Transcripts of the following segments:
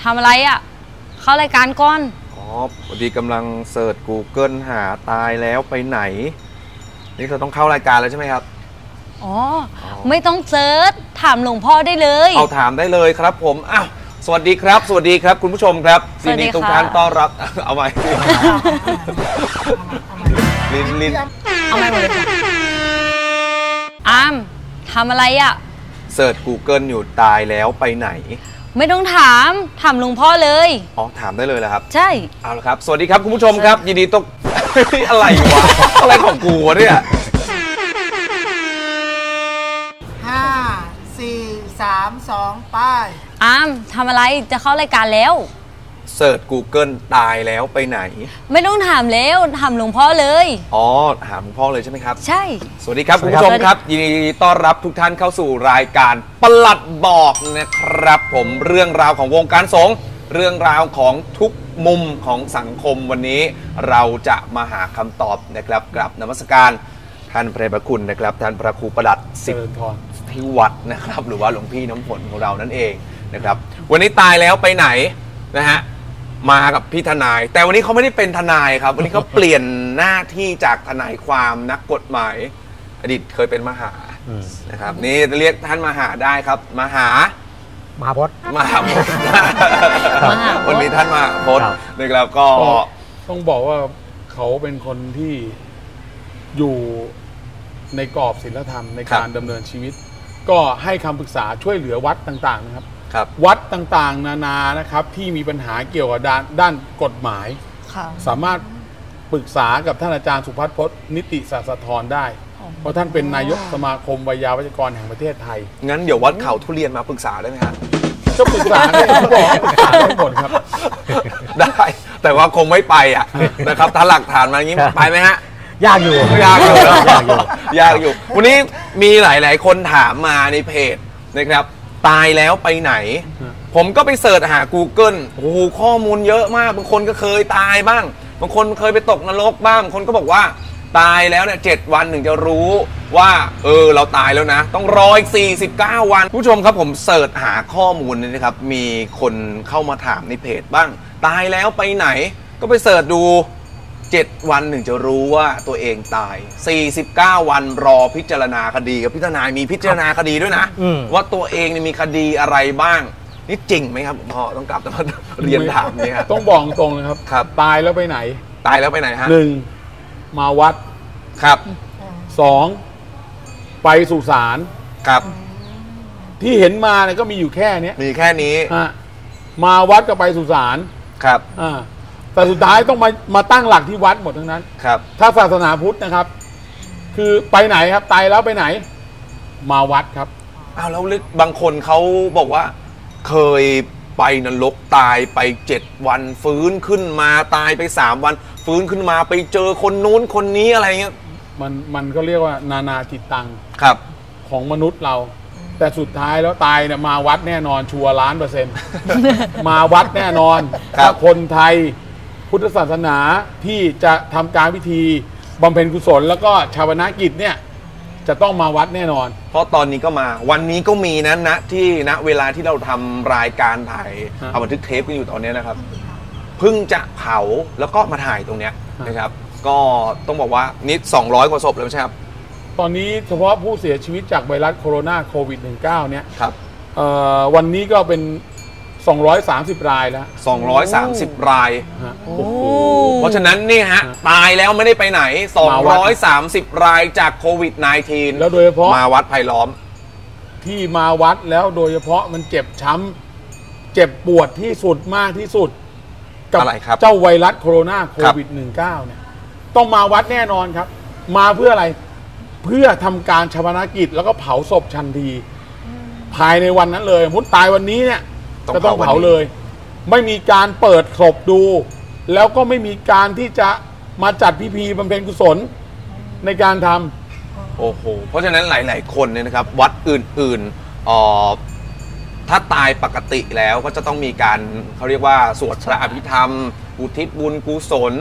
ทำอะไรอ่ะเข้ารายการก่อนอ๋อพอดีกำลังเสิร์ช Google หาตายแล้วไปไหนนี่เราต้องเข้ารายการแล้วใช่ไหมครับอ๋อไม่ต้องเซิร์ชถามหลวงพ่อได้เลยเอาถามได้เลยครับผมอ้าวสวัสดีครับสวัสดีครับคุณผู้ชมครับยินดีทุกท่านต้อนรับเอาใหม่ลินเอาใหม่หมดเลยจ้ะอามทำอะไรอ่ะเสิร์ช Google อยู่ตายแล้วไปไหนไม่ต้องถามหลวงพ่อเลยอ๋อถามได้เลยเหรอครับใช่เอาละครับสวัสดีครับคุณผู้ชมครับยินดีต้อนอะไรวะอะไรของกูวะเนี่ย 5 4 3 2ป้ายอามทำอะไรจะเข้ารายการแล้วเสิร์ช Google ตายแล้วไปไหนไม่ต้องถามแล้วถามหลวงพ่อเลยอ๋อถามหลวงพ่อเลยใช่ไหมครับใช่สวัสดีครับคุณผู้ชมครับยินดีต้อนรับทุกท่านเข้าสู่รายการปลัดบอกนะครับผมเรื่องราวของวงการสงฆ์เรื่องราวของทุกมุมของสังคมวันนี้เราจะมาหาคำตอบนะครับกราบนมัสการท่านพระคุณนะครับท่านพระครูประหลัดสิบที่วัดนะครับหรือว่าหลวงพี่น้ำฝนของเรานั่นเองนะครับวันนี้ตายแล้วไปไหนนะฮะมากับพี่ทนายแต่วันนี้เขาไม่ได้เป็นทนายครับวันนี้เขาเปลี่ยนหน้าที่จากทนายความนักกฎหมายอดีตเคยเป็นมหานะครับนี่เรียกท่านมหาได้ครับมหาพจน์วันนี้ท่านมหาพจน์นะครับก็ต้องบอกว่าเขาเป็นคนที่อยู่ในกรอบศีลธรรมในการดำเนินชีวิตก็ให้คำปรึกษาช่วยเหลือวัดต่างๆนะครับวัดต่างๆนานานะครับที่มีปัญหาเกี่ยวกับด้านกฎหมายสามารถปรึกษากับท่านอาจารย์สุภัทรพจน์นิติศาสตรได้เพราะท่านเป็นนายกสมาคมวิทยาวัจกรแห่งประเทศไทยงั้นเดี๋ยววัดเขาทุเรียนมาปรึกษาได้ไหมครับก็ปรึกษาได้บอกปรึกษาได้หมดครับได้แต่ว่าคงไม่ไปอ่ะนะครับถ้าหลักฐานมาอย่างนี้ไปไหมฮะยากอยู่วันนี้มีหลายๆคนถามมาในเพจนะครับตายแล้วไปไหนผมก็ไปเสิร์ชหา Google โอ้โหข้อมูลเยอะมากบางคนก็เคยตายบ้างบางคนเคยไปตกนรกบ้างบางคนก็บอกว่าตายแล้วเนี่ย7 วันถึงจะรู้ว่าเราตายแล้วนะต้องรออีก49 วันผู้ชมครับผมเสิร์ชหาข้อมูลนะครับมีคนเข้ามาถามในเพจบ้างตายแล้วไปไหนก็ไปเสิร์ชดู7 วันถึงจะรู้ว่าตัวเองตาย49 วันรอพิจารณาคดีกับพี่ทนายมีพิจารณาคดีด้วยนะว่าตัวเองมีคดีอะไรบ้างนี่จริงไหมครับพ่อต้องกลับมาเรียนถามเนี่ยต้องบอกตรงนะครับตายแล้วไปไหนตายแล้วไปไหนฮะ 1มาวัดครับ 2ไปสุสานครับที่เห็นมาเนี่ยก็มีอยู่แค่นี้มีแค่นี้มาวัดก็ไปสุสานครับแต่สุดท้ายต้องมาตั้งหลักที่วัดหมดทั้งนั้นครับถ้าศาสนาพุทธนะครับคือไปไหนครับตายแล้วไปไหนมาวัดครับอ้าวแล้วบางคนเขาบอกว่าเคยไปนรกตายไป7 วันฟื้นขึ้นมาตายไป3 วันฟื้นขึ้นมาไปเจอคนนู้นคนนี้อะไรเงี้ยมันก็เรียกว่านานาจิตตังครับของมนุษย์เราแต่สุดท้ายแล้วตายเนี่ยมาวัดแน่นอนชัวร์100%มาวัดแน่นอนถ้าคนไทยพุทธศาสนาที่จะทำการพิธีบำเพ็ญกุศลแล้วก็ชาปนกิจเนี่ยจะต้องมาวัดแน่นอนเพราะตอนนี้ก็มาวันนี้ก็มีนะที่ณเวลาที่เราทำรายการถ่ายเอาบันทึกเทปกันอยู่ตอนนี้นะครับเพิ่งจะเผาแล้วก็มาถ่ายตรงเนี้ยนะครับก็ต้องบอกว่านิด200 กว่าศพแล้วใช่ครับตอนนี้เฉพาะผู้เสียชีวิตจากไวรัสโคโรนาโควิด -19 เนี่ยครับวันนี้ก็เป็น230 รายแล้ว 230 รายเพราะฉะนั้นนี่ฮะตายแล้วไม่ได้ไปไหน230 รายจากโควิด -19 แล้วโดยเฉพาะมาวัดไผ่ล้อมที่มาวัดแล้วโดยเฉพาะมันเจ็บช้ำเจ็บปวดที่สุดมากที่สุดกับเจ้าไวรัสโคโรนาโควิด -19 เนี่ยต้องมาวัดแน่นอนครับมาเพื่ออะไรเพื่อทำการชาปนกิจแล้วก็เผาศพทันทีภายในวันนั้นเลยมุดตายวันนี้เนี่ยก็ต้องเผาเลยไม่มีการเปิดศพดูแล้วก็ไม่มีการที่จะมาจัดพิธีบำเพ็ญกุศลในการทำโอ้โหเพราะฉะนั้นหลายๆคนเนี่ยนะครับวัดอื่นๆถ้าตายปกติแล้วก็จะต้องมีการเขาเรียกว่าสวดพระอภิธรรมอุทิศบุญกุศล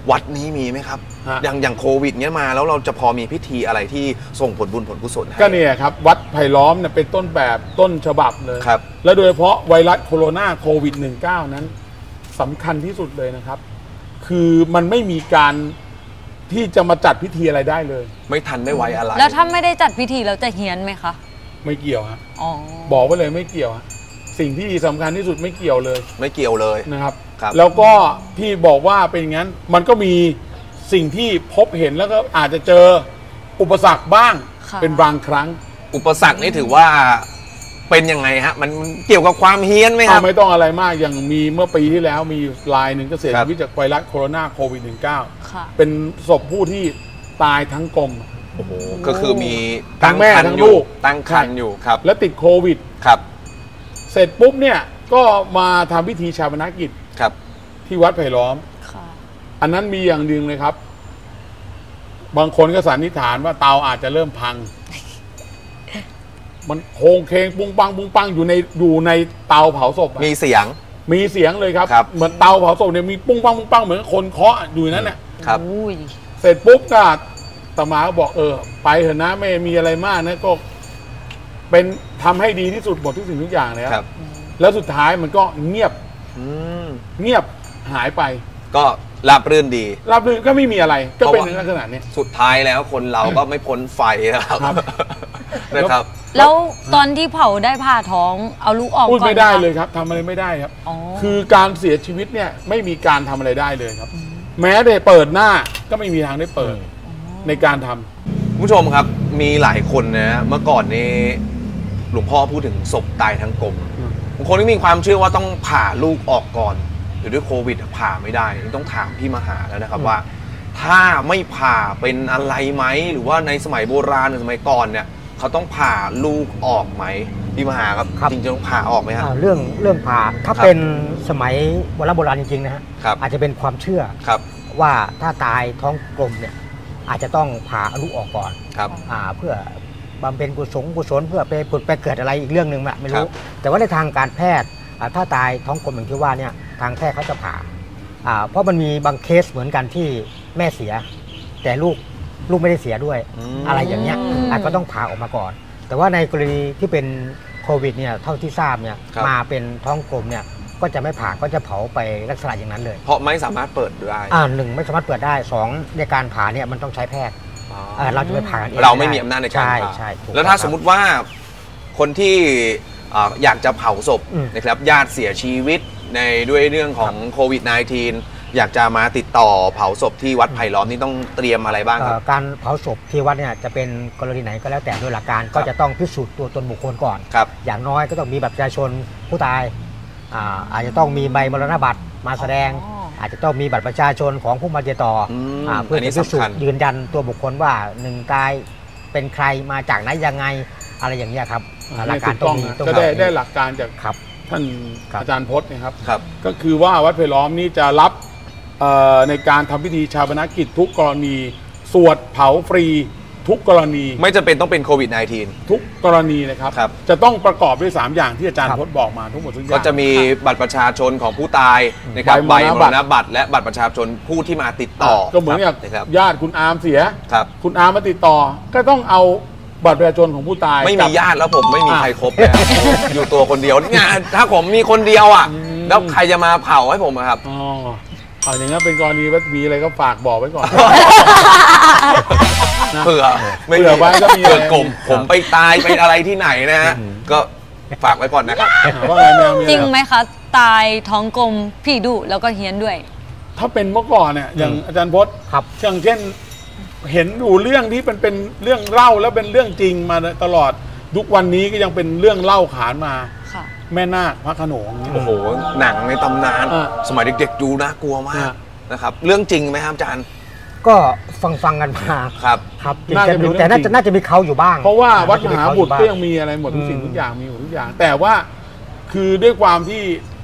วัดนี้มีไหมครับ อย่างโควิดเนี้ยมาแล้วเราจะพอมีพิธีอะไรที่ส่งผลบุญผลกุศลให้ก็เนี่ยครับวัดไผ่ล้อมเนี่ยเป็นต้นแบบต้นฉบับเลยครับและโดยเฉพาะไวรัสโคโรนาโควิด -19 นั้นสำคัญที่สุดเลยนะครับคือมันไม่มีการที่จะมาจัดพิธีอะไรได้เลยไม่ทันไม่ไว้อะไรแล้วถ้าไม่ได้จัดพิธีเราจะเฮี้ยนไหมคะไม่เกี่ยวฮะบอกไว้เลยไม่เกี่ยวฮะสิ่งที่สำคัญที่สุดไม่เกี่ยวเลยไม่เกี่ยวเลยนะครับแล้วก็ที่บอกว่าเป็นงั้นมันก็มีสิ่งที่พบเห็นแล้วก็อาจจะเจออุปสรรคบ้างเป็นบางครั้งอุปสรรคนี่ถือว่าเป็นยังไงฮะมันเกี่ยวกับความเฮี้ยนไหมครับไม่ต้องอะไรมากอย่างมีเมื่อปีที่แล้วมีรายหนึ่งก็เสียชีวิตจากไวรัสโคโรนาโควิด -19 เป็นศพผู้ที่ตายทั้งกลมโอ้โหก็คือมีทั้งแม่ทั้งลูกตั้งครรภ์อยู่ครับแล้วติดโควิดครับเสร็จปุ๊บเนี่ยก็มาทำพิธีชาปนกิจครับที่วัดไผ่ล้อมอันนั้นมีอย่างหนึ่งเลยครับบางคนก็สันนิษฐานว่าเตาอาจจะเริ่มพังมันโคงเคงปุ้งปังปุ้งปังอยู่ในเตาเผาศพมีเสียงเลยครับเหมือนเตาเผาศพเนี่ยมีปุ้งปังปุ้งปังเหมือนคนเคาะอยู่นั้นเนี่ยครับเสร็จปุ๊บก็ตมาก็บอกไปเถอะนะไม่มีอะไรมากนะก็เป็นทำให้ดีที่สุดหมดทุกสิ่งทุกอย่างเลยครับแล้วสุดท้ายมันก็เงียบหายไปก็ราบรื่นดีราบรื่นก็ไม่มีอะไรก็เป็นลักษณะนี้สุดท้ายแล้วคนเราก็ไม่พ้นไฟนะครับนะครับแล้วตอนที่เผาได้ผ่าท้องเอาลูกออกพูดไม่ได้เลยครับทำอะไรไม่ได้ครับคือการเสียชีวิตเนี่ยไม่มีการทำอะไรได้เลยครับแม้แต่เปิดหน้าก็ไม่มีทางได้เปิดในการทำผู้ชมครับมีหลายคนนะเมื่อก่อนนี้หลวงพ่อพูดถึงศพตายทั้งกลมบางคนก็มีความเชื่อว่าต้องผ่าลูกออกก่อนหรือด้วยโควิดผ่าไม่ได้ต้องถามพี่มหาแล้วนะครับว่าถ้าไม่ผ่าเป็นอะไรไหมหรือว่าในสมัยโบราณในสมัยก่อนเนี่ยเขาต้องผ่าลูกออกไหมพี่มหาครับจริงๆต้องผ่าออกไหมครับเรื่องผ่าถ้าเป็นสมัยโบราณจริงๆนะฮะอาจจะเป็นความเชื่อว่าถ้าตายท้องกลมเนี่ยอาจจะต้องผ่าลูกออกก่อนเพื่อบำเพ็ญกุศลเพื่อไปผุดไปเกิดอะไรอีกเรื่องหนึ่งไม่รู้แต่ว่าในทางการแพทย์ถ้าตายท้องกลมอย่างที่ว่าเนี่ยทางแพทย์เขาจะผ่าเพราะมันมีบางเคสเหมือนกันที่แม่เสียแต่ลูกไม่ได้เสียด้วยอะไรอย่างเงี้ยอาจจะต้องผ่าออกมาก่อนแต่ว่าในกรณีที่เป็นโควิดเนี่ยเท่าที่ทราบเนี่ยมาเป็นท้องกลมเนี่ยก็จะไม่ผ่าก็จะเผาไปลักษณะอย่างนั้นเลยเพราะไม่สามารถเปิดได้หนึ่งไม่สามารถเปิดได้2ในการผ่าเนี่ยมันต้องใช้แพทย์เราจะไปผ่าเองเราไม่มีอำนาจในการผ่าแล้วถ้าสมมุติว่าคนที่อยากจะเผาศพนะครับญาติเสียชีวิตในด้วยเรื่องของโควิด -19 อยากจะมาติดต่อเผาศพที่วัดไผ่ล้อมนี่ต้องเตรียมอะไรบ้างครับการเผาศพที่วัดเนี่ยจะเป็นกรณีไหนก็แล้วแต่โดยหลักการก็จะต้องพิสูจน์ตัวตนบุคคลก่อนอย่างน้อยก็ต้องมีบัตรประชาชนผู้ตายอาจจะต้องมีใบมรณบัตรมาแสดงอาจจะต้องมีบัตรประชาชนของผู้มาติดต่อเพื่อพิสูจน์ยืนยันตัวบุคคลว่าหนึ่งตายเป็นใครมาจากไหนยังไงอะไรอย่างนี้ครับหลักการต้องมีก็ได้หลักการจากท่านอาจารย์พจน์นะครับก็คือว่าวัดไผ่ล้อมนี้จะรับในการทำพิธีชาปนกิจทุกกรณีสวดเผาฟรีทุกกรณีไม่จำเป็นต้องเป็นโควิด -19 ทุกกรณีนะครับจะต้องประกอบด้วย3อย่างที่อาจารย์พจน์บอกมาทั้งหมดทุกอย่างก็จะมีบัตรประชาชนของผู้ตายนะครับใบมรณบัตรและบัตรประชาชนผู้ที่มาติดต่อก็เหมือนอย่างญาติคุณอาร์มเสียคุณอาร์มมาติดต่อก็ต้องเอาบัตรประชาชนของผู้ตายไม่มีญาติแล้วผมไม่มีใครครบเลยอยู่ตัวคนเดียวเนี่ยถ้าผมมีคนเดียวแล้วใครจะมาเผาให้ผมครับอย่างนั้นเป็นกรณีว่ามีอะไรก็ฝากบอกไว้ก่อนเผื่อไว้ก็มีเผื่อกลมผมไปตายไปอะไรที่ไหนนะฮะก็ฝากไว้ก่อนนะครับจริงไหมคะตายท้องกลมผีดุแล้วก็เฮี้ยนด้วยถ้าเป็นเมื่อก่อนเนี่ยอย่างอาจารย์พจน์อย่างเช่นเห็นดูเรื่องที่เป็นเรื่องเล่าแล้วเป็นเรื่องจริงมาตลอดทุกวันนี้ก็ยังเป็นเรื่องเล่าขานมาแม่นาคพระโขนงโอ้โหหนังในตำนานสมัยเด็กๆดูน่ากลัวมากนะครับเรื่องจริงไหมครับอาจารย์ก็ฟังกันมาครับน่าจะมีแต่น่าจะมีเขาอยู่บ้างเพราะว่าวัดมหาบุตรก็ยังมีอะไรหมดทุกสิ่งทุกอย่างมีหมดทุกอย่างแต่ว่าคือด้วยความที่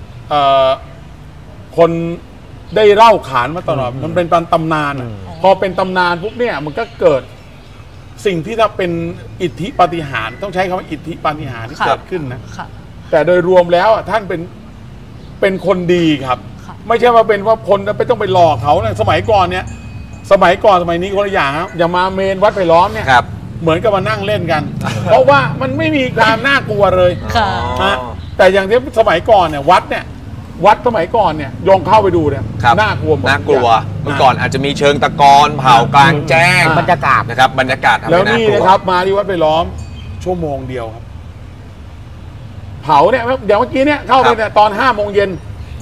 คนได้เล่าขานมาตลอดมันเป็นตำนานพอเป็นตำนานปุ๊บเนี่ยมันก็เกิดสิ่งที่ถ้าเป็นอิทธิปาฏิหาริย์ต้องใช้คำว่าอิทธิปาฏิหาริย์ที่เกิดขึ้นนะแต่โดยรวมแล้วท่านเป็นคนดีครับไม่ใช่ว่าเป็นว่าคนไปต้องไปหลอกเขานะสมัยก่อนเนี่ยสมัยนี้คนละอย่างครับอย่ามาเมนวัดไผ่ล้อมเนี่ยเหมือนกับมานั่งเล่นกัน เพราะว่ามันไม่มีความน่ากลัวเลยค่ะนะแต่อย่างที่สมัยก่อนเนี่ยวัดสมัยก่อนเนี่ยยองเข้าไปดูเนี่ยน่ากลัวน่ากลัวเมื่อก่อนอาจจะมีเชิงตะกอนเผากลางแจ้งบรรยากาศนะครับบรรยากาศทำให้แล้วน่ากนี่ลัวนะครับมาที่วัดไผ่ล้อมชั่วโมงเดียวครับเผาเนี่ยอย่างเมื่อกี้เนี่ยเข้าไปเนี่ยตอน5 โมงเย็น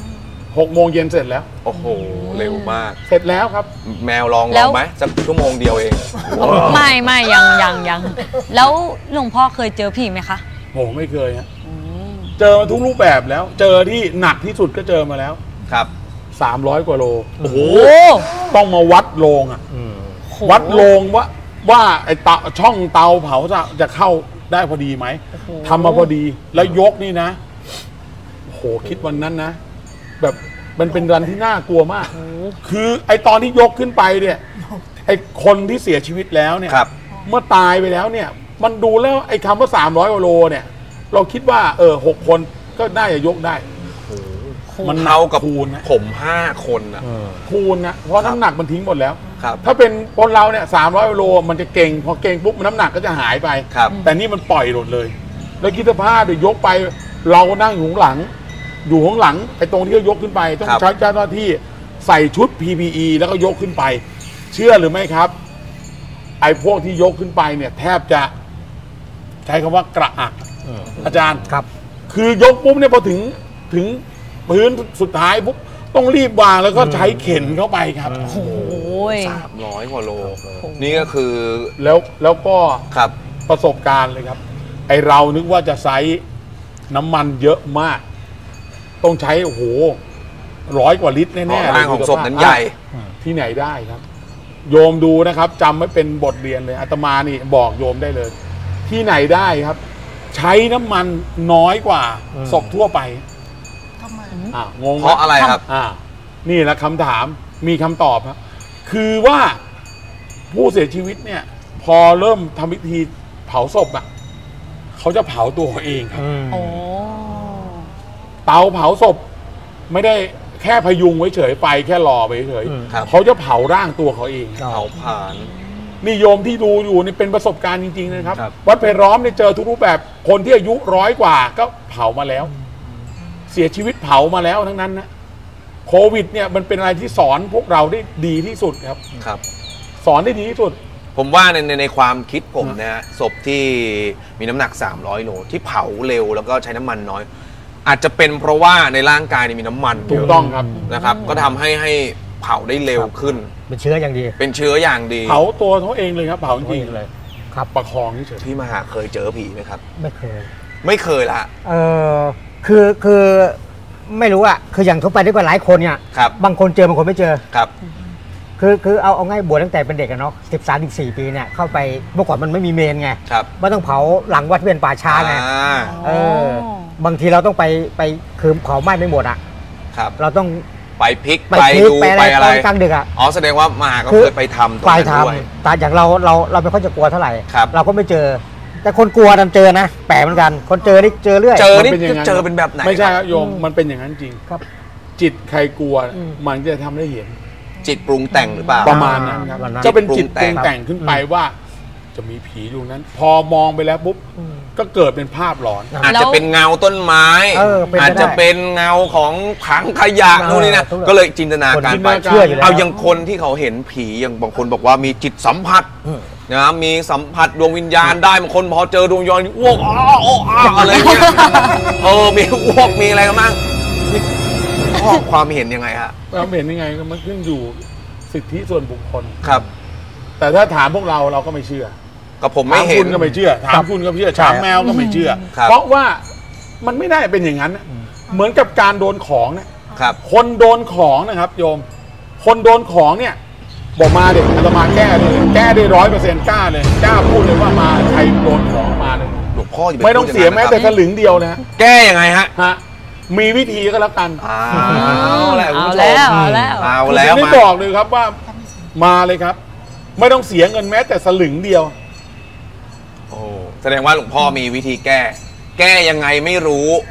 6 โมงเย็นเสร็จแล้วโอ้โหเร็วมากเสร็จแล้วครับแมวลองไหมสักชั่วโมงเดียวเองไม่ยังแล้วหลวงพ่อเคยเจอผีไหมคะโหไม่เคยฮะเจอมาทุกรูปแบบแล้ว เจอที่หนักที่สุดก็เจอมาแล้วครับ 300 กว่าโลโอ้โหต้องมาวัดโลงอ่ะวัดโลงว่าไอ้ช่องเตาเผาจะเข้าได้พอดีไหมทำมาพอดีแล้วยกนี่นะโอ้โหคิดวันนั้นนะ แบบมันเป็นรันที่น่ากลัวมากคือไอ้ตอนที่ยกขึ้นไปเนี่ยไอ้คนที่เสียชีวิตแล้วเนี่ยครับเมื่อตายไปแล้วเนี่ย มันดูแล้วไอ้คำว่า300 กว่าโลเนี่ย เราคิดว่า6 คนก็น่าจะยกได้มันเท่ากับคูณนะผม5 คนนะคูณนะเพราะน้ำหนักมันทิ้งหมดแล้วครับถ้าเป็นคนเราเนี่ย300 โลมันจะเก่งพอเก่งปุ๊บน้ำหนักก็จะหายไปครับแต่นี่มันปล่อยหมดเลย แล้วคิดสภาพเดี๋ยวยกไปเรานั่งอยู่ข้างหลังไอ้ตรงที่เขายกขึ้นไปต้องใช้เจ้าหน้าที่ใส่ชุด PPE แล้วก็ยกขึ้นไป เชื่อหรือไม่ครับ ไอ้พวกที่ยกขึ้นไปเนี่ยแทบจะใช้คำว่ากระอักอาจารย์ครับคือยกปุ๊บเนี่ยพอถึงพื้นสุดท้ายปุ๊บต้องรีบวางแล้วก็ใช้เข็นเข้าไปครับโอ้ย 300 กว่าโล นี่ก็คือแล้วก็ครับประสบการณ์เลยครับ ไอเรานึกว่าจะไซส์น้ำมันเยอะมาก ต้องใช้โอ้โห100 กว่าลิตรแน่ๆร่างของศพนั้นใหญ่ที่ไหนได้ครับ โยมดูนะครับจำไว้เป็นบทเรียนเลยอาตมานี่บอกโยมได้เลย ที่ไหนได้ครับ ใช้น้ำมันน้อยกว่าศพทั่วไปทำไมงงหมเพราะอะไรครับนี่แหละคำถามมีคำตอบครับคือว่าผู้เสียชีวิตเนี่ย พอเริ่มทำพิธีเผาศพอ่ะเขาจะเผาตัวเขาเองครับโอ้เตาเผาศพไม่ได้แค่พยุงไว้เฉยไฟแค่รอไปเฉยครับเขาจะเผาร่างตัวเขาเองเผาผ่านนี่โยมที่ดูอยู่นี่เป็นประสบการณ์จริงๆนะครับครับวัดไผ่ล้อมเนี่ยเจอทุกรูปแบบคนที่อายุ100 กว่าก็เผามาแล้ว เสียชีวิตเผามาแล้วทั้งนั้นนะโควิดเนี่ยมันเป็นอะไรที่สอนพวกเราได้ดีที่สุดครับครับสอนได้ดีที่สุดผมว่าในความคิดผมนะฮะศพที่มีน้ำหนัก300 โลที่เผาเร็วแล้วก็ใช้น้ำมันน้อย อาจจะเป็นเพราะว่าในร่างกายมีน้ำมันถูเยกอะต้องครับนะครับ ก็ทำให้เผาได้เร็วขึ้นเป็นเชื้ออย่างดีเป็นเชื้ออย่างดีเผาตัวเขาเองเลยครับเผาจริงๆเลยครับประคองเฉยพี่มหาเคยเจอผีไหมครับไม่เคยไม่เคยละคือไม่รู้อะคืออย่างทั่วไปด้วยกันหลายคนเนี่ยครับบางคนเจอบางคนไม่เจอครับคือเอาง่ายบวชตั้งแต่เป็นเด็กอะเนาะ13-14 ปีเนี่ยเข้าไปเมื่อก่อนมันไม่มีเมนไงครับไม่ต้องเผาหลังวัดที่เป็นป่าช้าไงอ่าบางทีเราต้องไปคือเผาไหม้ไม่หมดอะครับเราต้องไปพลิกไปไปพลิกดูไปไปอะอะไร ไรตอนกลางดึกอะอ๋อแสดงว่ามหาก็คือเคยไปทำตรงไปนั้นทด้วยำแต่อย่างเราไม่ค่อยจะกลัวเท่าไหร่ครับเราก็ไม่เจอ แต่คนกลัวดันเจอนะแปลกเหมือนกัน คนเจอนี่เจอเรื่อยเจอๆนี่มัย่างเจอเป็นแบบไหนไม่ใช่คครัรับ บโยมมันเป็นอย่างนั้นจริงครับจิตใครกลัวอืมมันจะทำได้เห็นจิตปรุงแต่งหรือเปล่าประมาณนั้นครับประมาณนั้นจะเป็นจิตจิตปรุงปรุงแต่แต่งงขึ้นไปว่า จะมีผีอยู่นั้น พอมองไปแล้วปุ๊บก็เกิดเป็นภาพหลอนอาจจะเป็นเงาต้นไม้เป็นไปได้อาจจะเป็นเงาของถังขยะนู่นนี่นะทุกอย่างก็เลยจินตนาการคนไปจินตนาการเชื่ออยู่แล้วเอาอย่างคนที่เขาเห็นผีอย่างบางคนบอกว่ามีจิตสัมผัสนะมีสัมผัสดวงวิญญาณได้บางคนพอเจอดวงวิญญาณอ้วกอะไรเงี้ยมีอ้วกมีอะไรกันบ้างนี่ข้อความเห็นยังไงฮะเราเห็นยังไงมันขึ้นอยู่สิทธิส่วนบุคคลครับแต่ถ้าถามพวกเราก็ไม่เชื่อก็ผมถาไม่มเห็คุนณก็ไม่เชื่อถามคุณก็ไม่เชื่อถามแมวก็ไม่เชื่อครับเพราะว่ามันไม่ได้เป็นอย่างนั้นนะเหมือนกับการโดนของเนี่ยครับคนโดนของนะครับโยม คนโดนของเนี่ยบอกมาเด็กอาตมาแก้ได้100%กล้าเลยกล้าพูดเลยว่ามาใครโดนของมาเลยหลวงพ่ออย่าปไม่ต้องพูดเสียางแม้นั้นแต่นะสครับลึงเดียวนะแก้ยังไงฮะฮะมีวิธีก็แล้วกันเอาแหละคุณเอาผู้ชแล้วมเอาแล้วเอาแล้วไม่มาบอกเลยครับว่ามาเลยครับ ไม่ต้องเสียเงินแม้แต่สลึงเดียวโอ้แสดงว่าหลวงพ่อมีวิธีแก้ แก้ยังไงไม่รู้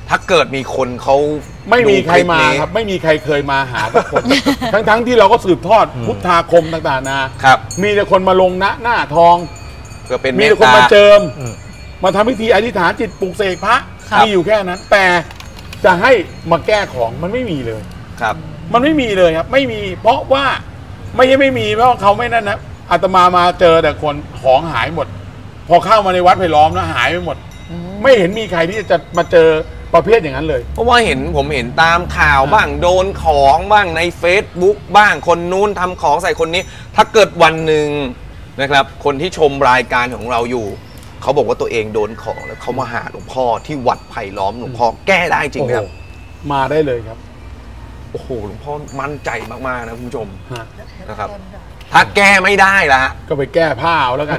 ถ้าเกิดมีคนเขาไม่มีใครมาดูลิปนี้ครับไม่มีใครเคยมาหาทุกคน ทั้งที่เราก็สืบทอดพุทธาคมต่างๆนะครับ มีแต่คนมาลงหน้าทองเพื่อเป็นมีเมตแต่คนตามาเจิมอืมมาทำพิธีอธิษฐานจิตปลุกเสกพระครับมีอยู่แค่นั้น แต่จะให้มาแก้ของมันไม่มีเลยครับมันไม่มีเลยครับ ไม่มี เพราะว่าไม่ใช่ไม่มีเพราะเขาไม่นั่นนะอาตมามาเจอแต่คนของหายหมด พอเข้ามาในวัดไผ่ล้อมนะหายไปหมด ไม่เห็นมีใครที่จะมาเจอประเภทอย่างนั้นเลยเพราะว่าผมเห็นตามข่าวบ้างโดนของบ้างใน Facebook บ้างคนนู้นทำของใส่คนนี้ ถ้าเกิดวันหนึ่งนะครับ คนที่ชมรายการของเราอยู่ เขาบอกว่าตัวเองโดนของแล้วเขามาหาหลวงพ่อที่วัดไผ่ล้อมหลวงพ่อแก้ได้จริงไหมครับโอ้โหมาได้เลยครับโอ้โหหลวงพ่อมั่นใจมากๆนะคุณผู้ชมฮะนะครับ ถ้าแก้ไม่ได้ละก็ไปแก้ผ้าเอาแล้วกัน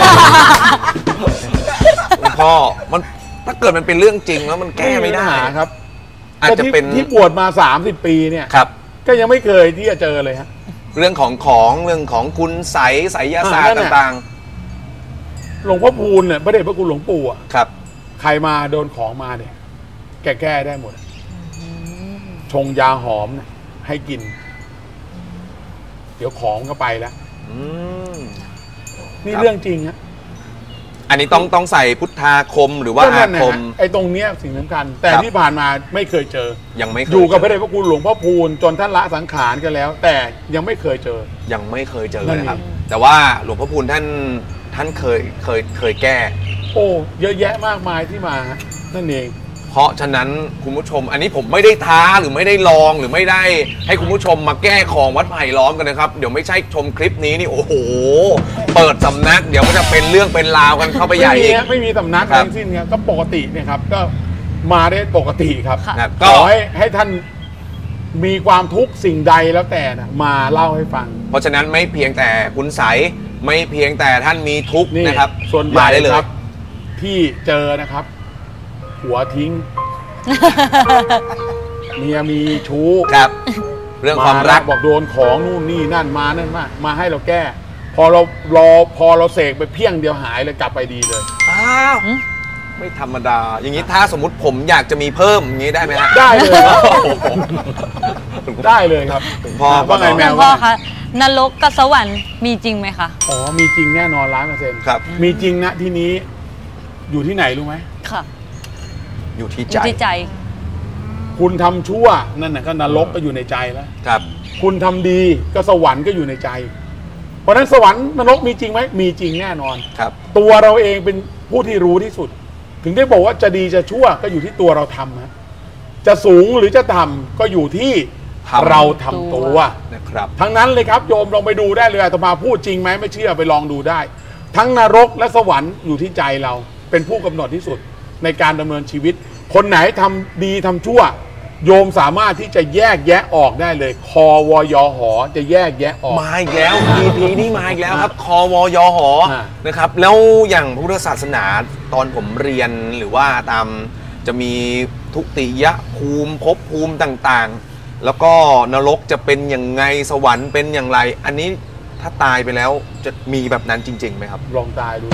หลวงพ่อมันถ้าเกิดมันเป็นเรื่องจริงแล้วมันแก้ไม่ได้ปัญหาครับอาจจะเป็นที่บวชมา30 ปีเนี่ยครับก็ยังไม่เคยที่จะเจอเลยฮะเรื่องของเรื่องของคุณไสยศาสตร์นั่นน่ะต่างหลวงพ่อพูนเนี่ยพระเดชพระคุณหลวงปู่อะๆ ครับใครมาโดนของมาเนี่ยแก้ได้หมด ชงยาหอมเนี่ยให้กิน เดี๋ยวของก็ไปแล้วอืมนี่ครับเรื่องจริงฮะอันนี้ต้องใส่พุทธาคมหรือว่าก็อานั่นนะคมฮะไอ้ตรงเนี้ยสิ่งสำคัญ แต่ครับที่ผ่านมาไม่เคยเจอยังไม่เคยอยู่กับพเจระเดชพระคุณหลวงพ่อพูนจนท่านละสังขารกันแล้ว แต่ยังไม่เคยเจอยังไม่เคยเจอนั่นนะครับเองแต่ว่าหลวงพ่อพูนท่านเคยแก้โอ้เยอะแยะมากมายที่มาฮะนั่นเองเพราะฉะนั้นคุณผู้ชม อันนี้ผมไม่ได้ท้าหรือไม่ได้ลองหรือไม่ได้ให้คุณผู้ชมมาแก้ของวัดไผ่ล้อมกันนะครับ เดี๋ยวไม่ใช่ชมคลิปนี้นี่โอ้โห เปิดสำนัก เดี๋ยวก็จะเป็นเรื่องเป็นราวกันเข้าไปใหญ่อีกไม่มีสำนักครับทั้งสิ้นครับก็ปกติเนี่ยครับ ก็มาได้ปกติครับครับขก็อให้ท่านมีความทุกข์สิ่งใดแล้วแต่นะมาเล่าให้ฟังเพราะฉะนั้นไม่เพียงแต่คุณใสยไม่เพียงแต่ท่านมีทุกข์นี่นะครับส่วนใหมาญ่ได้เลยครับ ที่เจอนะครับ หัวทิ้ง เมียมีชู้ครับ เรื่องความรักบอกโดนของนู่นนี่นั่นมานั่นมาให้เราแก้ พอเราเสกไปเพียงเดียวหายเลยกลับไปดีเลยอ้าวไม่ธรรมดา อย่างนี้ถ้าสมมติผมอยากจะมีเพิ่มอย่างนี้ได้ไหมฮะได้เลยครับได้เลยครับหลวงพ่อว่าไงหแมลววงพ่อคะนรกกับสวรรค์มีจริงไหมคะอ๋อมีจริงแน่นอน100% ครับมีจริงนะที่นี้อยู่ที่ไหนรู้ไหมค่ะอยู่ที่อใจยู่ที่ใจคุณทำชั่วนั่นน่ะก็นรกก็อยู่ในใจแล้วครับคุณทำดีก็สวรรค์ก็อยู่ในใจ เพราะฉะนั้นสวรรค์นรกมีจริงไหมมีจริงแน่นอนครับตัวเราเองเป็นผู้ที่รู้ที่สุด ถึงได้บอกว่าจะดีจะชั่วก็อยู่ที่ตัวเราทำนะจะสูงหรือจะต่ำก็อยู่ที่ทำเราทำตัวนะครับทั้งนั้นเลยครับโยมลองไปดูได้เลยอาตมาพูดจริงไหมไม่เชื่อไปลองดูได้ ทั้งนรกและสวรรค์อยู่ที่ใจเราเป็นผู้กำหนดที่สุดในการดำเนินชีวิต คนไหนทำดีทำชั่ว โยมสามารถที่จะแยกแยะออกได้เลย คอวยหอจะแยกแยะออกมาอีกแล้ว EP นี้มาอีกแล้วครับ คอวยหออ่านะครับ แล้วอย่างพุทธศาสนาตอนผมเรียนหรือว่าตามจะมีทุติยภูมิภพภูมิต่างๆ แล้วก็นรกจะเป็นอย่างไงสวรรค์เป็นอย่างไร อันนี้ถ้าตายไปแล้วจะมีแบบนั้นจริงๆไหมครับลองตายดู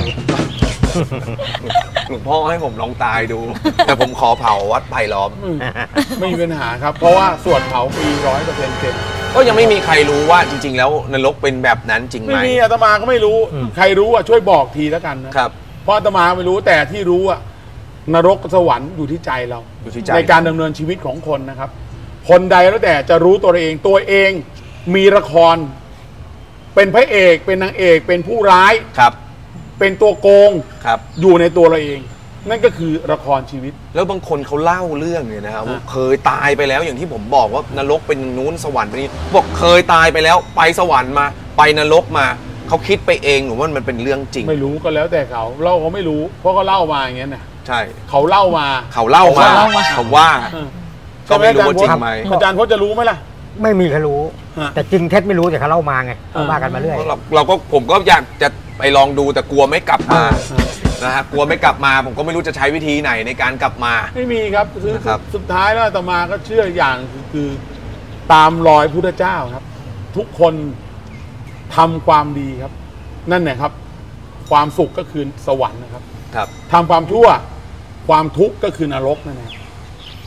หลวงพ่อให้ผมลองตายดู แต่ผมขอเผาวัดไผ่ล้อมไม่มีปัญหาครับ เพราะว่าสวดเผาฟรี100%เต็มก็ยังไม่มีใครรู้ว่าจริง ๆ แล้วนรกเป็นแบบนั้นจริงไหมไม่มีอาตมาก็ไม่รู้ ใครรู้อ่ะช่วยบอกทีแล้วกันนะครับ เพราะอาตมาไม่รู้แต่ที่รู้อ่ะนรกกับสวรรค์อยู่ที่ใจเราอยู่ที่ใจในการดำเนินชีวิตของคนนะครับ คนใดแล้วแต่จะรู้ตัวเองมีละคร เป็นพระเอกเป็นนางเอกเป็นผู้ร้ายครับเป็นตัวโกงครับอยู่ในตัวเราเอง นั่นก็คือละครชีวิตแล้วบางคนเขาเล่าเรื่องเนี่ยนะครับฮะเคยตายไปแล้วอย่างที่ผมบอกว่านรกเป็นนู้นสวรรค์เป็นนี้บอกเคยตายไปแล้วไปสวรรค์มาไปนรกมาเขาคิดไปเองหรือว่ามันเป็นเรื่องจริงไม่รู้ก็แล้วแต่เขาไม่รู้ เพราะเขาเล่ามาอย่างเงี้ยนะใช่เขาเล่ามาเขาเล่ามาเขาเล่ามาเขาว่าเออก็ไม่รู้ว่าจริงไหมอาจารย์พจน์จะรู้ไหมล่ะไม่มีใครรู้ฮะแต่จริงเท็จไม่รู้แต่เขาเล่ามาไงเขาว่ากันมาเรื่อยผมก็อยากจะไปลองดูแต่กลัวไม่กลับมานะฮะกลัวไม่กลับมา ผมก็ไม่รู้จะใช้วิธีไหนในการกลับมาไม่มีครับคือนะครับสุดท้ายแล้วอาตมาก็เชื่ออย่างคือตามรอยพุทธเจ้าครับ ทุกคนทำความดีครับ นั่นแหละครับ ความสุขก็คือสวรรค์นะครับครับทำความชั่วความทุกข์ก็คือนรกนั่นเอง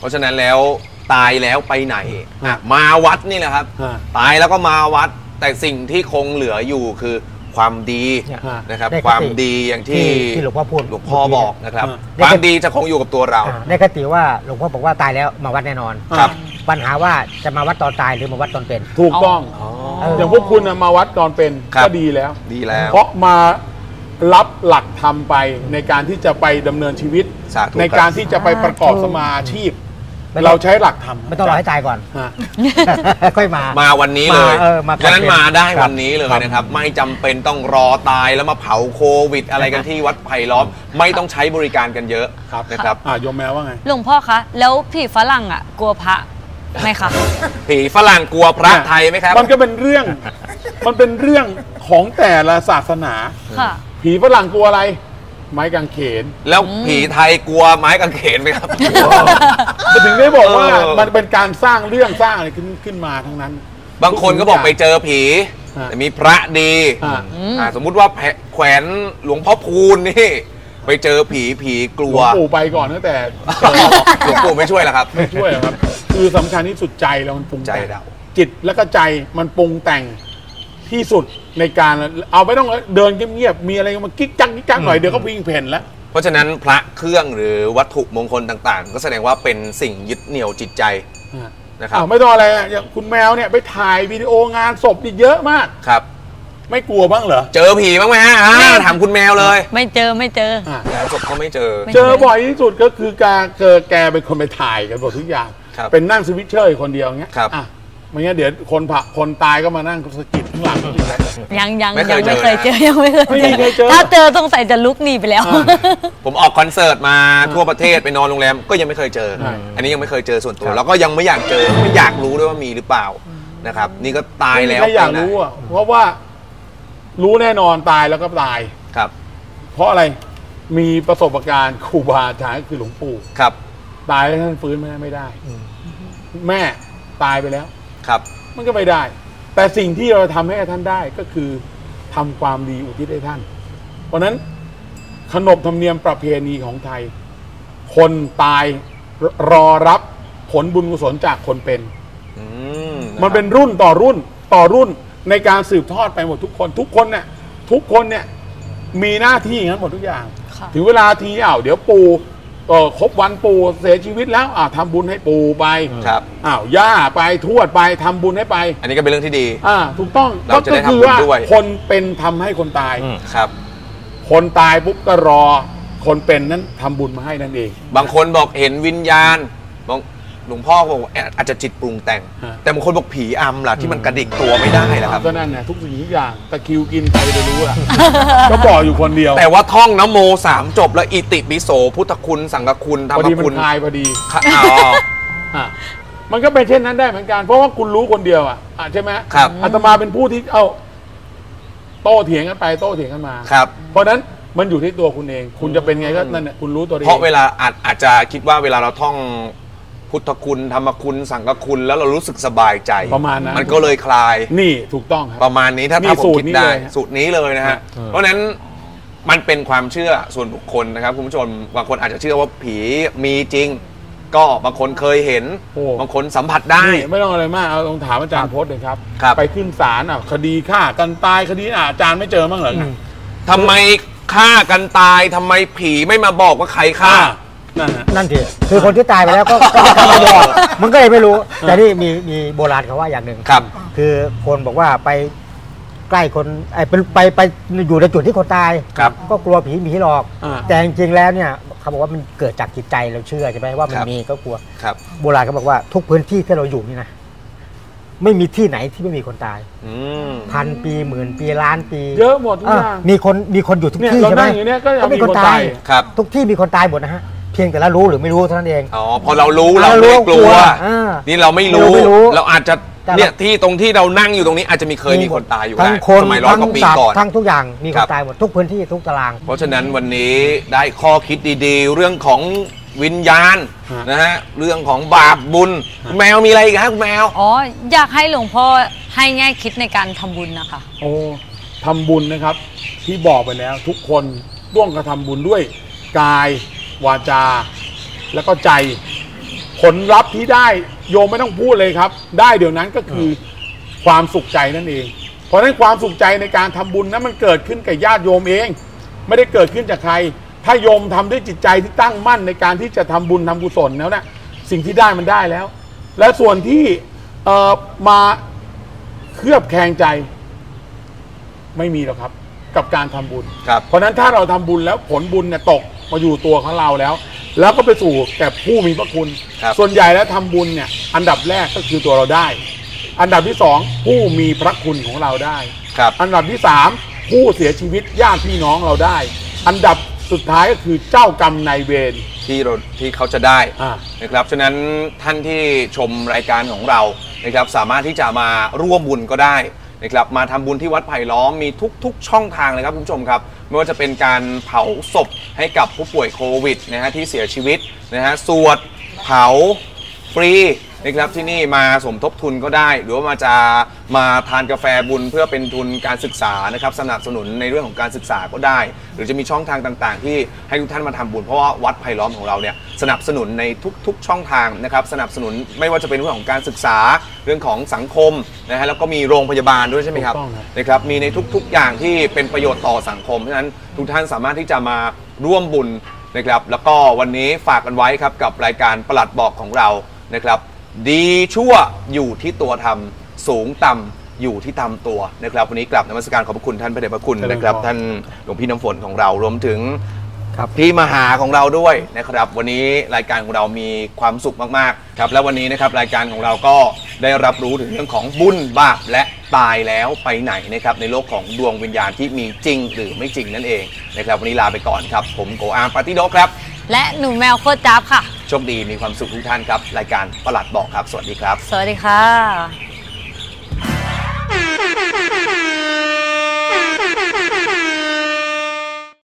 เพราะฉะนั้นแล้วตายแล้วไปไหนมาวัดนี่แหละครับตายแล้วก็มาวัดแต่สิ่งที่คงเหลืออยู่คือความดีนะครับความดีอย่างที่หลวงพ่อพูดหลวงพ่อบอกนะครับความดีจะคงอยู่กับตัวเราในคติว่าหลวงพ่อบอกว่าตายแล้วมาวัดแน่นอนครับปัญหาว่าจะมาวัดตอนตายหรือมาวัดตอนเป็นถูกต้องอย่างพวกคุณมาวัดตอนเป็นก็ดีแล้วเพราะมารับหลักธรรมไปในการที่จะไปดำเนินชีวิตในการที่จะไปประกอบสมาอาชีพเราใช้หลักธรรมไม่ต้องรอให้ตายก่อนค่อยมาวันนี้เลยฉะนั้นมาได้วันนี้เลยนะครับไม่จำเป็นต้องรอตายแล้วมาเผาโควิดอะไรกันที่วัดไผ่ล้อมไม่ต้องใช้บริการกันเยอะนะครับโยมแมวว่าไงหลวงพ่อคะแล้วผีฝรั่งกลัวพระไหมคะผีฝรั่งกลัวพระไทยไหมครับมันก็เป็นเรื่องของแต่ละศาสนาผีฝรั่งกลัวอะไรไม้กางเขนแล้วผีไทยกลัวไม้กางเขนไหมครับถึงได้บอกว่ามันเป็นการสร้างเรื่องสร้างอะไรขึ้นมาทั้งนั้นบางคนก็บอกไปเจอผีแต่มีพระดีสมมุติว่าแขวนหลวงพ่อพูนนี่ไปเจอผีกลัวหลวงปู่ไปก่อนตั้งแต่หลวงปู่ไม่ช่วยหรอครับไม่ช่วยหรอครับคือสำคัญที่สุดใจเรามันปรุงแต่งจิตแล้วก็ใจมันปรุงแต่งที่สุดในการเอาไม่ต้องเดินเงียบๆมีอะไรมากิ๊กจักหน่อยเดี๋ยวก็วิ่งเพนแล้วเพราะฉะนั้นพระเครื่องหรือวัตถุมงคลต่างๆก็แสดงว่าเป็นสิ่งยึดเหนี่ยวจิตใจนะครับไม่ต้องอะไรอย่างคุณแมวเนี่ยไปถ่ายวิดีโองานศพนี่เยอะมากครับไม่กลัวบ้างเหรอเจอผีบ้างไหมฮะถามคุณแมวเลยไม่เจองานศพก็ไม่เจอบ่อยที่สุดก็คือแกเป็นคนไปถ่ายกันหมดทุกอย่างเป็นนั่งสวิตเชอร์คนเดียวเงี้ยไม่งั้นเดี๋ยวคนตายก็มานั่งสกิดข้างหลังยังไม่เคยเจอถ้าเจอต้องใส่จะลุกหนีไปแล้วผมออกคอนเสิร์ตมาทั่วประเทศไปนอนโรงแรมก็ยังไม่เคยเจออันนี้ยังไม่เคยเจอส่วนตัวแล้วก็ยังไม่อยากเจอไม่อยากรู้ด้วยว่ามีหรือเปล่านะครับนี่ก็ตายแล้วไม่อยากรู้อ่ะเพราะว่ารู้แน่นอนตายแล้วก็ตายครับเพราะอะไรมีประสบการณ์ครูบาอาจารย์คือหลวงปู่ครับตายแล้วท่านฟื้นไม่ได้แม่ตายไปแล้วครับมันก็ไม่ได้แต่สิ่งที่เราทำให้ท่านได้ก็คือทำความดีอุทิศให้ท่านเพราะนั้นขนบธรรมเนียมประเพณีของไทยคนตายรอรับผลบุญกุศลจากคนเป็นมันเป็นรุ่นต่อรุ่นในการสืบทอดไปหมดทุกคนเนี่ยมีหน้าที่อย่างนั้นหมดทุกอย่างถึงเวลาทีเดี๋ยวปู่ครบวันปู่เสียชีวิตแล้วทำบุญให้ปู่ไปครับย่าไปทวดไปทำบุญให้ไปอันนี้ก็เป็นเรื่องที่ดีถูกต้องก็คือว่าคนเป็นทำให้คนตายครับคนตายปุ๊บก็รอคนเป็นนั้นทำบุญมาให้นั่นเองบางคนบอกเห็นวิญญาณหลวงพ่อบอกอาจจะจิตปรุงแต่งแต่บางคนบอกผีอำล่ะที่มันกระดิกตัวไม่ได้ล่ะครับก็นั่นแหละทุกสิ่งทุกอย่างตะคิวกินใครจะรู้ล่ะก็บอกอยู่คนเดียวแต่ว่าท่องนะโม3จบแล้วอิติปิโสพุทธคุณสังฆคุณธรรมคุณพอดีมันก็เป็นเช่นนั้นได้เหมือนกันเพราะว่าคุณรู้คนเดียวใช่ไหมครับอาตมาเป็นผู้ที่โต้เถียงกันไปโต้เถียงกันมาครับเพราะนั้นมันอยู่ที่ตัวคุณเองคุณจะเป็นไงก็นั่นแหละคุณรู้ตัวเองเพราะเวลาอาจจะคิดว่าเวลาเราท่องพุทธคุณธรรมคุณสังฆคุณแล้วเรารู้สึกสบายใจประมาณนั้นมันก็เลยคลายนี่ถูกต้องครับประมาณนี้ถ้าผมคิดได้สูตรนี้เลยนะฮะเพราะนั้นมันเป็นความเชื่อส่วนบุคคลนะครับคุณผู้ชมบางคนอาจจะเชื่อว่าผีมีจริงก็บางคนเคยเห็นบางคนสัมผัสได้ไม่ต้องอะไรมากเอาลองถามอาจารย์พจน์เลยครับไปขึ้นศาลคดีฆ่ากันตายคดีอาจารย์ไม่เจอมั้งเหรอทำไมฆ่ากันตายทำไมผีไม่มาบอกว่าใครฆ่านั่นทีคือคนที่ตายไปแล้วก็ไม่บอกมันก็เลยไม่รู้แต่นี่มีโบราณเขาว่าอย่างหนึ่งคือคนบอกว่าไปใกล้คนไปอยู่ในจุดที่คนตายก็กลัวผีหลอกแต่จริงๆแล้วเนี่ยเขาบอกว่ามันเกิดจากจิตใจเราเชื่อใช่ไหมว่ามันมีก็กลัวโบราณเขาบอกว่าทุกพื้นที่ที่เราอยู่นี่นะไม่มีที่ไหนที่ไม่มีคนตาย1,000 ปี10,000 ปีล้านปีเยอะหมดทุกอย่างมีคนอยู่ทุกที่ใช่ไหมก็มีคนตายทุกที่มีคนตายหมดนะฮะเพียงแต่เรารู้หรือไม่รู้เท่านั้นเองพอเรารู้เราไม่กลัวนี่เราไม่รู้เราอาจจะเนี่ยที่ตรงที่เรานั่งอยู่ตรงนี้อาจจะเคยมีคนตายอยู่แล้วสมัย100 กว่าปีก่อนทั้งทุกอย่างมีคนตายหมดทุกพื้นที่ทุกตารางเพราะฉะนั้นวันนี้ได้ข้อคิดดีๆเรื่องของวิญญาณนะฮะเรื่องของบาปบุญแมวมีอะไรอีกครับแมวอยากให้หลวงพ่อให้แง่คิดในการทำบุญนะคะทำบุญนะครับที่บอกไปแล้วทุกคนร่วมกระทำบุญด้วยกายวาจาแล้วก็ใจผลลัพธ์ที่ได้โยมไม่ต้องพูดเลยครับได้เดี๋ยวนั้นก็คือความสุขใจนั่นเองเพราะฉะนั้นความสุขใจในการทำบุญนั้นมันเกิดขึ้นกับญาติโยมเองไม่ได้เกิดขึ้นจากใครถ้าโยมทำด้วยจิตใจที่ตั้งมั่นในการที่จะทำบุญทำกุศลแล้วนะสิ่งที่ได้มันได้แล้วและส่วนที่มาเคลือบแคลงใจไม่มีหรอกครับกับการทำบุญเพราะฉะนั้นถ้าเราทำบุญแล้วผลบุญเนี่ยตกมาอยู่ตัวของเราแล้วก็ไปสู่แก่ผู้มีพระคุณส่วนใหญ่แล้วทำบุญเนี่ยอันดับแรกก็คือตัวเราได้อันดับที่สองผู้มีพระคุณของเราได้อันดับที่สามผู้เสียชีวิตญาติพี่น้องเราได้อันดับสุดท้ายก็คือเจ้ากรรมนายเวรที่เขาจะได้นะครับฉะนั้นท่านที่ชมรายการของเรานะครับสามารถที่จะมาร่วมบุญก็ได้นะครับมาทำบุญที่วัดไผ่ล้อมมีทุกช่องทางเลยครับคุณผู้ชมครับไม่ว่าจะเป็นการเผาศพให้กับผู้ป่วยโควิดนะฮะที่เสียชีวิตนะฮะสวดเผาฟรีนะครับที่นี่มาสมทบทุนก็ได้หรือว่ามาทานกาแฟบุญเพื่อเป็นทุนการศึกษานะครับสนับสนุนในเรื่องของการศึกษาก็ได้หรือจะมีช่องทางต่างๆที่ให้ทุกท่านมาทำบุญเพราะว่าวัดไผ่ล้อมของเราเนี่ยสนับสนุนในทุกช่องทางนะครับสนับสนุนไม่ว่าจะเป็นเรื่องของการศึกษาเรื่องของสังคมนะฮะแล้วก็มีโรงพยาบาลด้วยใช่ไหมครับนะครับมีในทุกอย่างที่เป็นประโยชน์ต่อสังคมเพราะฉะนั้นทุกท่านสามารถที่จะมาร่วมบุญนะครับแล้วก็วันนี้ฝากกันไว้ครับกับรายการปลัดบอกของเรานะครับดีชั่วอยู่ที่ตัวทำสูงต่ำอยู่ที่ตามตัวนะครับวันนี้กลับนมัสการขอบพระคุณท่านพระเดชพระคุณนะครับท่านหลวงพี่น้ำฝนของเรารวมถึงพี่มหาของเราด้วยนะครับวันนี้รายการของเรามีความสุขมากๆครับและวันนี้นะครับรายการของเราก็ได้รับรู้ถึงเรื่องของบุญบาปและตายแล้วไปไหนนะครับในโลกของดวงวิญญาณที่มีจริงหรือไม่จริงนั่นเองนะครับวันนี้ลาไปก่อนครับผมโกอาร์มปาร์ตี้โดครับและหนูแมวโคตรจับค่ะโชคดีมีความสุขทุกท่านครับรายการปลัดบอกครับสวัสดีครับสวัสดีค่ะ